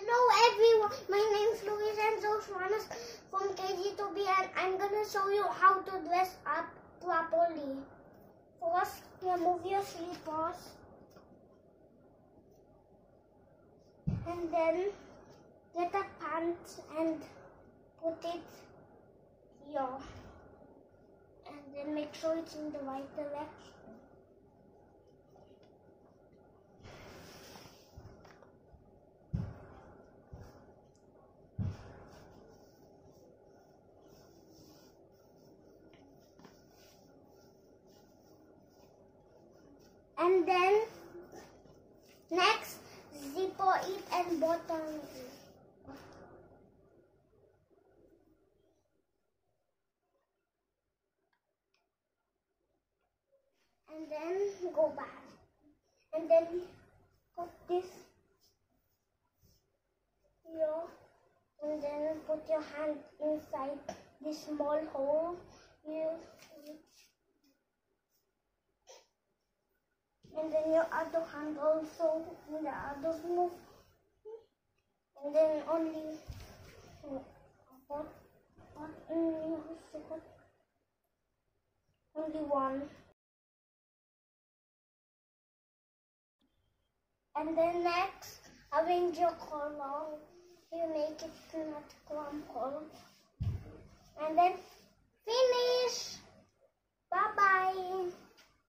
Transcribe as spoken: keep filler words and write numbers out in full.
Hello everyone, my name is Louis and Joshuanas from K G two B and I'm gonna show you how to dress up properly. First, remove your slippers and then get a pants and put it here and then make sure it's in the right direction. And then next, zipper it and button it. And then go back. And then put this here. And then put your hand inside this small hole. You And then your other hand also in the other move. And then only what, what in only one. And then next, arrange your color. You make it not crumple. And then finish. Bye bye.